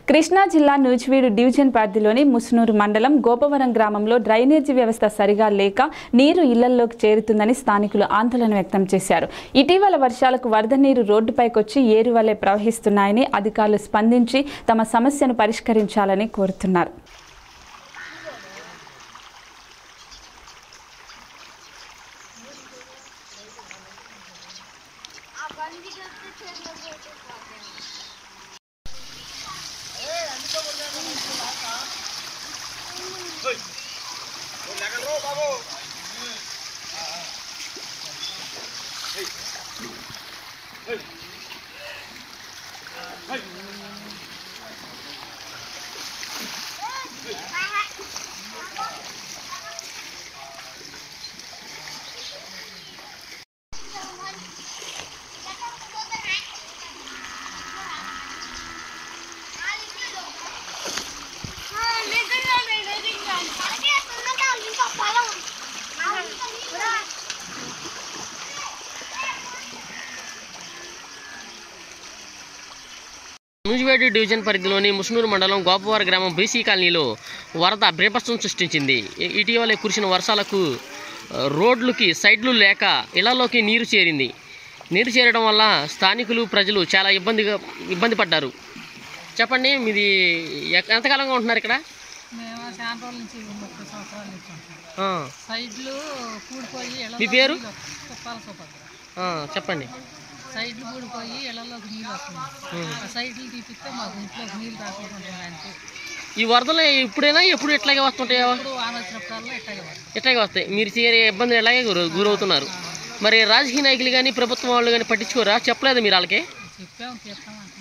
కృష్ణా జిల్లా నూజివీడు డివిజన్ పరిధిలోని ముసునూరు మండలం గోపవరం గ్రామంలో డ్రైనేజీ వ్యవస్థ సరిగా లేక నీరు ఇళ్లలోకి చేరుతుందని స్థానికులు ఆందోళన వ్యక్తం చేశారు. ఇటీవల వర్షాలకు వరద నీరు రోడ్డుపైకొచ్చి ఏరువలే ప్రవహిస్తున్నాయని అధికారులు స్పందించి తమ సమస్యను పరిష్కరించాలని కోరుతున్నారు. నూజివీడు డివిజన్ పరిధిలోని ముసునూరు మండలం గోపవరం గ్రామం బీసీ కాలనీలో వరద బీభత్సం సృష్టించింది. ఇటీవలే కురిసిన వర్షాలకు రోడ్లకి సైడ్లు లేక ఇళ్లలోకి నీరు చేరింది. నీరు చేరడం వల్ల స్థానికులు ప్రజలు చాలా ఇబ్బంది పడ్డారు. చెప్పండి, మీది ఎంతకాలంగా ఉంటున్నారు ఇక్కడ? మీ పేరు చెప్పండి. సైడ్లు కూడిపోయి ఇళ్లలోకి నీళ్ళు వస్తున్నాయి. సైడ్లు తీపిస్తే మాకు ఇంట్లోకి నీళ్ళు రాకుండా. ఈ వరదలు ఇప్పుడైనా ఎప్పుడు ఎట్లాగే వస్తుంటాయో? ఎట్లాగే వస్తాయి. మీరు చేరే ఇబ్బంది ఎలాగే గురవుతున్నారు. మరి రాజకీయ నాయకులు కానీ ప్రభుత్వం వాళ్ళు కానీ పట్టించుకోరా? చెప్పలేదు మీరు వాళ్ళకి? చెప్పాము,